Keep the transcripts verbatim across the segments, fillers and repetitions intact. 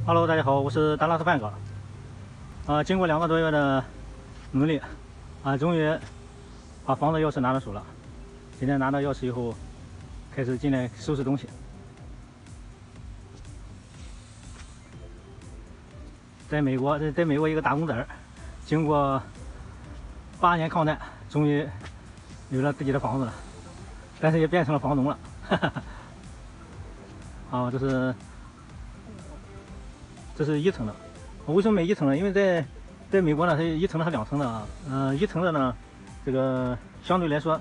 Hello， 大家好，我是达拉斯范哥。啊，经过两个多月的努力，啊，终于把房子钥匙拿到手了。今天拿到钥匙以后，开始进来收拾东西。在美国，在在美国一个打工仔，经过八年抗战，终于有了自己的房子了，但是也变成了房东了。哈哈哈。啊，这是。这是一层的，为什么买一层呢？因为在在美国呢，它一层的和两层的啊，嗯、呃，一层的呢，这个相对来说，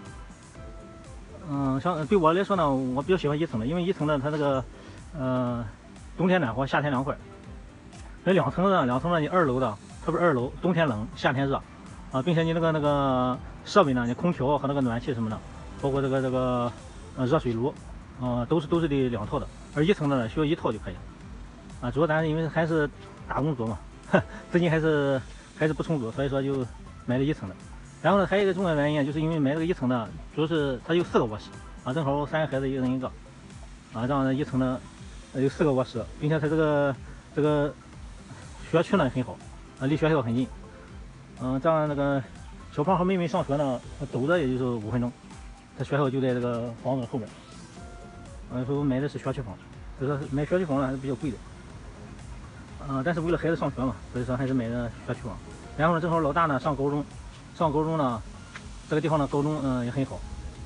嗯、呃，像对我来说呢，我比较喜欢一层的，因为一层的它这个，呃，冬天暖和，夏天凉快。那两层的呢，两层的你二楼的，特别是二楼，冬天冷，夏天热，啊，并且你那个那个设备呢，你空调和那个暖气什么的，包括这个这个呃热水炉，啊、呃，都是都是得两套的，而一层的呢，需要一套就可以。啊，主要咱因为还是打工族嘛，资金还是还是不充足，所以说就买了一层的。然后呢，还有一个重要原因，就是因为买这个一层的，主要是它有四个卧室啊，正好三个孩子一人一个啊，这样的一层呢有四个卧室，并且它这个这个学区呢很好啊，离学校很近。嗯，这样那个小胖和妹妹上学呢，走的也就是五分钟，他学校就在这个房子后面。嗯，所以我买的是学区房，所以说买学区房呢还是比较贵的。嗯、呃，但是为了孩子上学嘛，所以说还是买的学区房。然后呢，正好老大呢上高中，上高中呢，这个地方的高中嗯、呃、也很好，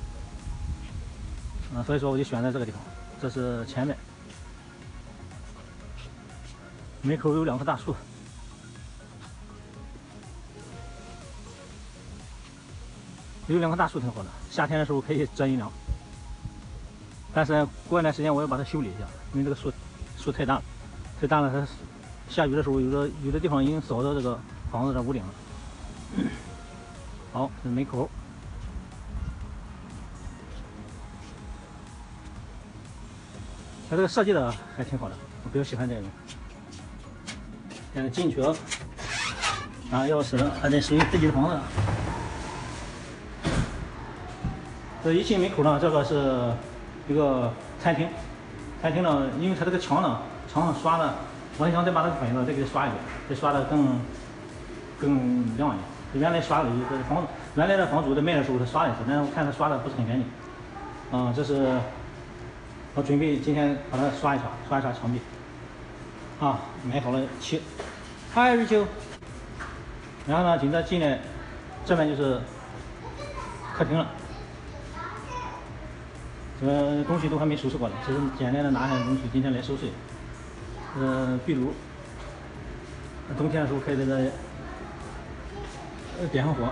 嗯、呃，所以说我就选在这个地方。这是前面，门口有两棵大树，有两棵大树挺好的，夏天的时候可以遮阴凉。但是过一段时间我要把它修理一下，因为这个树树太大了，太大了它。下雨的时候，有的有的地方已经扫到这个房子的屋顶了。好，这是门口。它这个设计的还挺好的，我比较喜欢这个。现在进去了，拿钥匙了，还得属于自己的房子。这一进门口呢，这个是一个餐厅。餐厅呢，因为它这个墙呢，墙上刷的。我还想再把这个粉呢再给它刷一遍，再刷的更更亮一点。原来刷的这个房，原来的房主在卖的时候他刷了一次，但是我看他刷的不是很干净。嗯，这是我准备今天把它刷一刷，刷一刷墙壁。啊，买好了漆，二十九。然后呢，紧着进来，这边就是客厅了。这个东西都还没收拾过来，只是简单的拿下东西，今天来收拾。呃，壁炉，冬天的时候可以在这呃点上火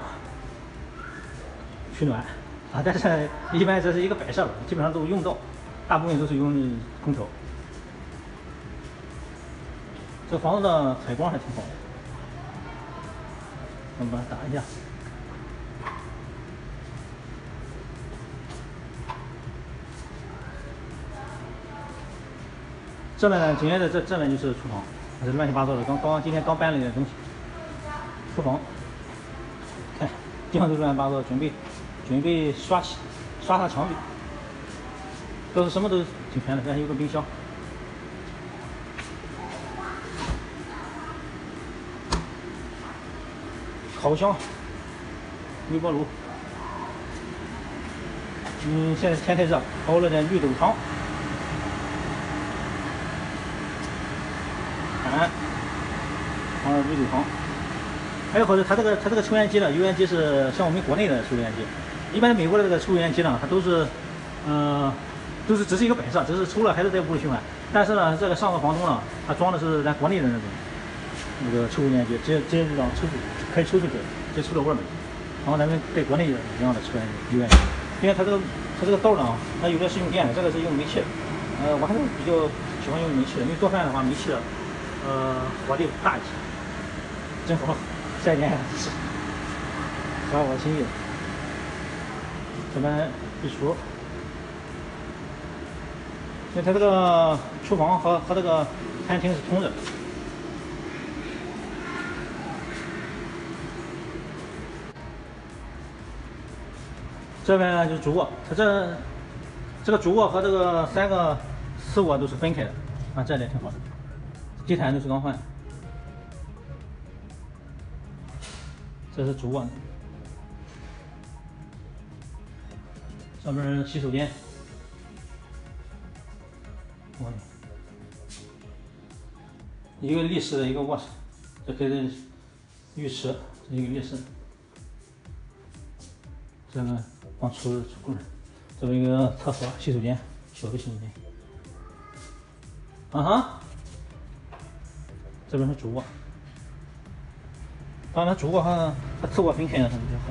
取暖啊，但是一般这是一个摆设，基本上都用不到，大部分都是用空调。这房子的采光还挺好的，我们把它打一下。这边呢，紧接着这这边就是厨房，这乱七八糟的，刚刚今天刚搬了一点东西。厨房，看地方都乱七八糟，准备准备刷漆，刷下墙壁，都是什么都挺全的，还有个冰箱，烤箱，微波炉。嗯，现在天太热，熬了点绿豆汤。啊，放了绿豆汤。还有好是它这个它这个抽烟机呢，油烟机是像我们国内的抽油烟机，一般的美国的这个抽油烟机呢，它都是，呃，都是只是一个摆设，只是抽了还是在屋里循环。但是呢，这个上个房东呢，他装的是咱国内的那种那个抽油烟机，直接直接就让抽出，可以抽出去，直接抽到外面。然后咱们在国内一样的抽油烟机，因为它这个它这个道呢，它有的是用电的，这个是用煤气的。呃，我还是比较喜欢用煤气的，因为做饭的话，煤气的。呃，火力大一些，正好晒点吃，合我心意。这边壁橱，因为它这个厨房和和这个餐厅是通着的。这边就是主卧，它这这个主卧和这个三个次卧都是分开的，啊，这点挺好的。 地毯都是刚换。这是主卧，上面洗手间。哇，一个立式的一个卧室，这可以是浴池，这是一个浴室。这个放橱橱柜，这边一个厕所、洗手间，小的洗手间。啊哈，这边是主卧。当然，主卧和和次卧分开的，它比较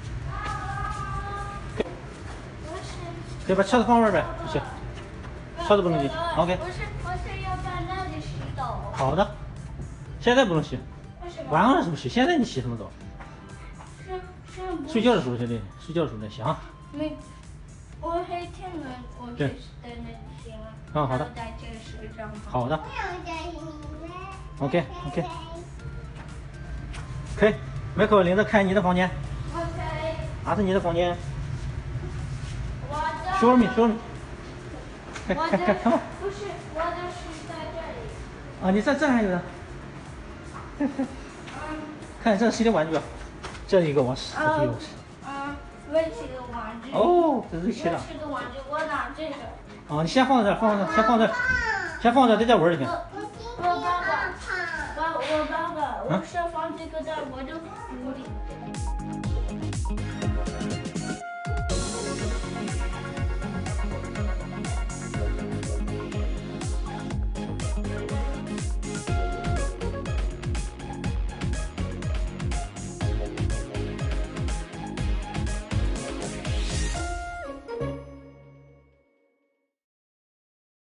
好。可以把车子放外边，不行，车子不能进。OK。 不是，我是要把那里洗澡。 好的，现在不能洗。 为什么？ 晚上的时候洗，现在你洗什么澡？ 是是。 睡觉的时候才得，睡觉的时候再洗啊。 没，我黑天了，我就在那里洗了。 嗯，好的。 在这个睡觉。 好的。OK OK。可以，门口领着看你的房间。 OK。 哪是你的房间？ 我的。 Show me, show me。看看看看吧。 不是，我的是在这里。 啊，你在这还有呢。 嗯。 看这是谁的玩具啊？这一个卧室，这是一个卧室。 嗯，瑞奇的玩具。 哦，这是瑞奇的。 瑞奇的玩具，我拿这个。 啊，你先放在这，放在这，先放这，先放这，再再玩里面。 我爸爸，我我爸爸，我是放这个在我的屋里。